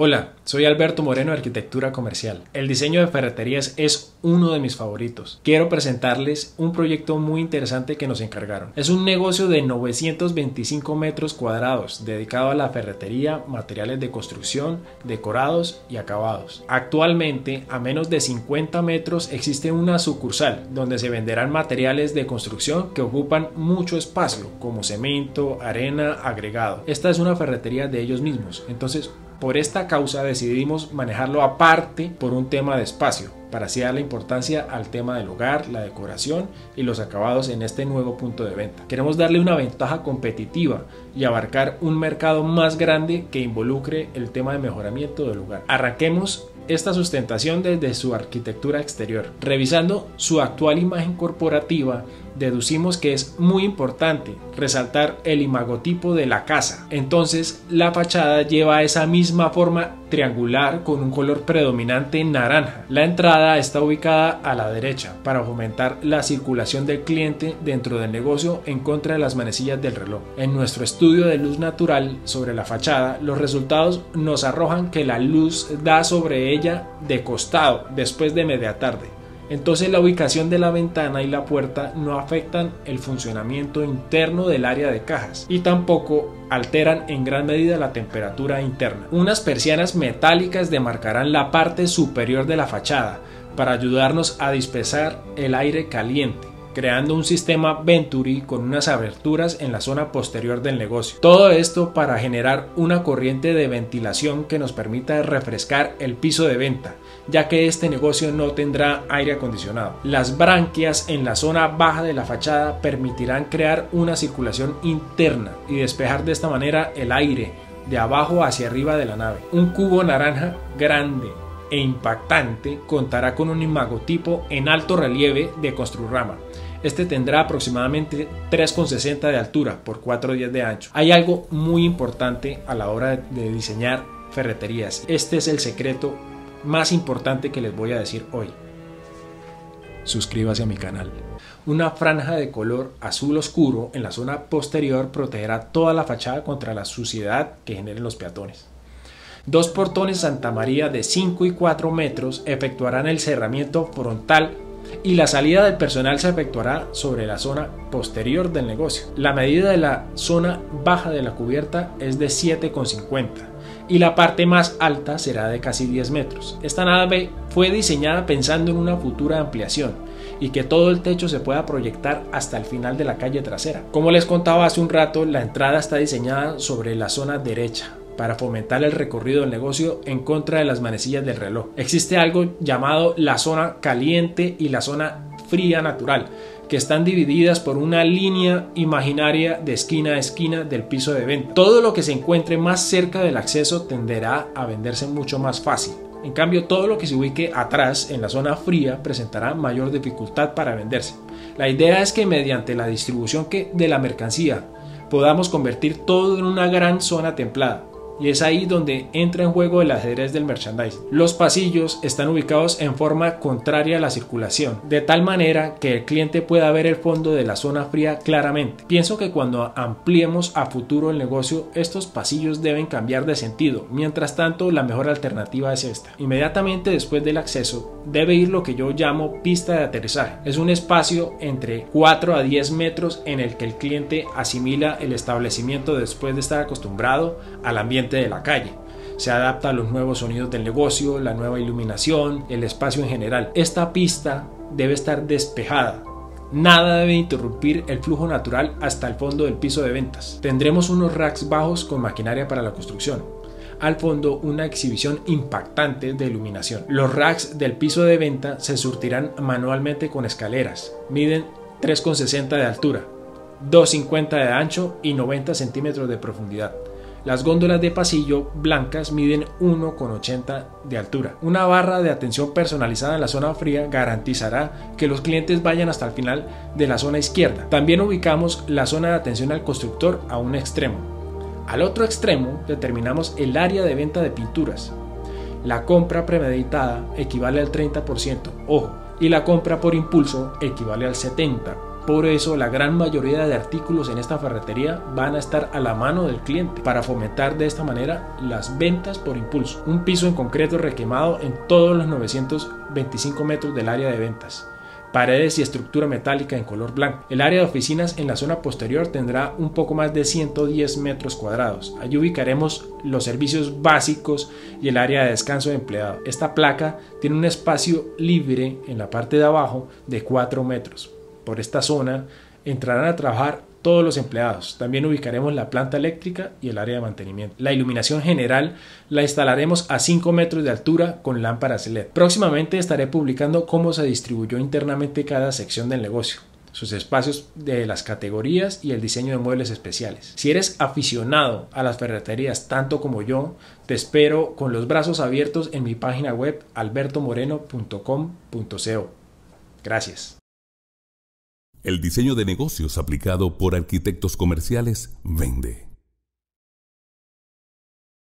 Hola, soy Alberto Moreno de Arquitectura Comercial. El diseño de ferreterías es uno de mis favoritos. Quiero presentarles un proyecto muy interesante que nos encargaron. Es un negocio de 925 metros cuadrados dedicado a la ferretería, materiales de construcción, decorados y acabados. Actualmente, a menos de 50 metros existe una sucursal donde se venderán materiales de construcción que ocupan mucho espacio, como cemento, arena, agregado. Esta es una ferretería de ellos mismos, entonces por esta causa decidimos manejarlo aparte por un tema de espacio, para así darle importancia al tema del hogar, la decoración y los acabados en este nuevo punto de venta. Queremos darle una ventaja competitiva y abarcar un mercado más grande que involucre el tema de mejoramiento del hogar. Arranquemos esta sustentación desde su arquitectura exterior. Revisando su actual imagen corporativa, deducimos que es muy importante resaltar el imagotipo de la casa. Entonces, la fachada lleva esa misma forma triangular con un color predominante naranja. La entrada está ubicada a la derecha para fomentar la circulación del cliente dentro del negocio en contra de las manecillas del reloj. En nuestro estudio de luz natural sobre la fachada, los resultados nos arrojan que la luz da sobre ella de costado después de media tarde. Entonces la ubicación de la ventana y la puerta no afectan el funcionamiento interno del área de cajas y tampoco alteran en gran medida la temperatura interna. Unas persianas metálicas demarcarán la parte superior de la fachada para ayudarnos a dispersar el aire caliente, creando un sistema Venturi con unas aberturas en la zona posterior del negocio. Todo esto para generar una corriente de ventilación que nos permita refrescar el piso de venta, ya que este negocio no tendrá aire acondicionado. Las branquias en la zona baja de la fachada permitirán crear una circulación interna y despejar de esta manera el aire de abajo hacia arriba de la nave. Un cubo naranja grande e impactante contará con un imagotipo en alto relieve de Construrama. Este tendrá aproximadamente 3,60 de altura por 4,10 de ancho. Hay algo muy importante a la hora de diseñar ferreterías. Este es el secreto más importante que les voy a decir hoy. Suscríbase a mi canal. Una franja de color azul oscuro en la zona posterior protegerá toda la fachada contra la suciedad que generen los peatones. Dos portones Santa María de 5 y 4 metros efectuarán el cerramiento frontal y la salida del personal se efectuará sobre la zona posterior del negocio. La medida de la zona baja de la cubierta es de 7,50 y la parte más alta será de casi 10 metros. Esta nave fue diseñada pensando en una futura ampliación y que todo el techo se pueda proyectar hasta el final de la calle trasera. Como les contaba hace un rato, la entrada está diseñada sobre la zona derecha para fomentar el recorrido del negocio en contra de las manecillas del reloj. Existe algo llamado la zona caliente y la zona fría natural, que están divididas por una línea imaginaria de esquina a esquina del piso de venta. Todo lo que se encuentre más cerca del acceso tenderá a venderse mucho más fácil. En cambio, todo lo que se ubique atrás en la zona fría presentará mayor dificultad para venderse. La idea es que mediante la distribución de la mercancía podamos convertir todo en una gran zona templada. Y es ahí donde entra en juego el ajedrez del merchandising. Los pasillos están ubicados en forma contraria a la circulación, de tal manera que el cliente pueda ver el fondo de la zona fría claramente. Pienso que cuando ampliemos a futuro el negocio, estos pasillos deben cambiar de sentido. Mientras tanto, la mejor alternativa es esta. Inmediatamente después del acceso, debe ir lo que yo llamo pista de aterrizaje. Es un espacio entre 4 a 10 metros en el que el cliente asimila el establecimiento después de estar acostumbrado al ambiente de la calle. Se adapta a los nuevos sonidos del negocio, la nueva iluminación, el espacio en general. Esta pista debe estar despejada. Nada debe interrumpir el flujo natural hasta el fondo del piso de ventas. Tendremos unos racks bajos con maquinaria para la construcción. Al fondo, una exhibición impactante de iluminación. Los racks del piso de venta se surtirán manualmente con escaleras. Miden 3,60 de altura, 2,50 de ancho y 90 centímetros de profundidad. Las góndolas de pasillo blancas miden 1,80 de altura. Una barra de atención personalizada en la zona fría garantizará que los clientes vayan hasta el final de la zona izquierda. También ubicamos la zona de atención al constructor a un extremo. Al otro extremo determinamos el área de venta de pinturas. La compra premeditada equivale al 30%, ojo, y la compra por impulso equivale al 70%. Por eso la gran mayoría de artículos en esta ferretería van a estar a la mano del cliente para fomentar de esta manera las ventas por impulso. Un piso en concreto requemado en todos los 925 metros del área de ventas. Paredes y estructura metálica en color blanco. El área de oficinas en la zona posterior tendrá un poco más de 110 metros cuadrados. Allí ubicaremos los servicios básicos y el área de descanso de empleado. Esta placa tiene un espacio libre en la parte de abajo de 4 metros. Por esta zona entrarán a trabajar todos los empleados. También ubicaremos la planta eléctrica y el área de mantenimiento. La iluminación general la instalaremos a 5 metros de altura con lámparas LED. Próximamente estaré publicando cómo se distribuyó internamente cada sección del negocio, sus espacios de las categorías y el diseño de muebles especiales. Si eres aficionado a las ferreterías tanto como yo, te espero con los brazos abiertos en mi página web albertomoreno.com.co. Gracias. El diseño de negocios aplicado por arquitectos comerciales vende.